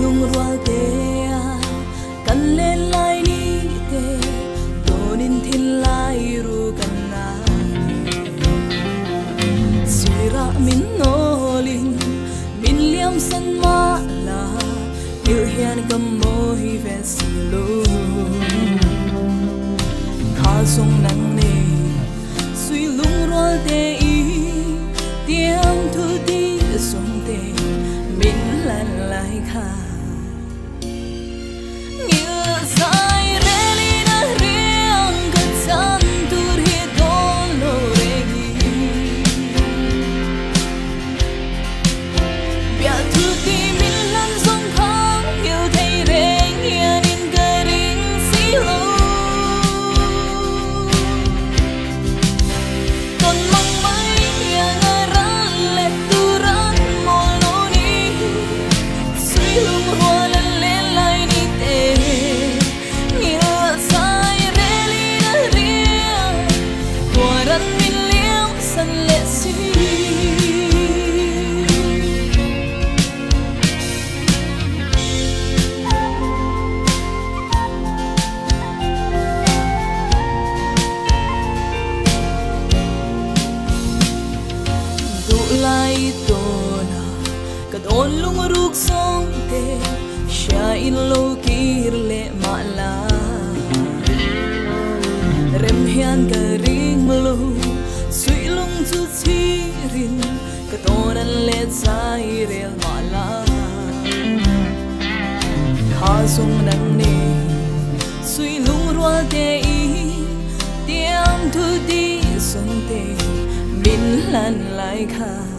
lung rual te kan le lai ni te donin thin lai ru kan na sira min nolin min liam san ma la yêu hian kam moi ve si lo kha song nang ne sui lung rual te i tiam thu ti song te min lan lai kha lai tona kadon lung ruk song te sha in lo kir le mala rem hian ka ring lo sui lung chu chirin kadon an le sai rel mala kha sung nang ne sui lung rual te i tiam thu ti song te min lan lai kha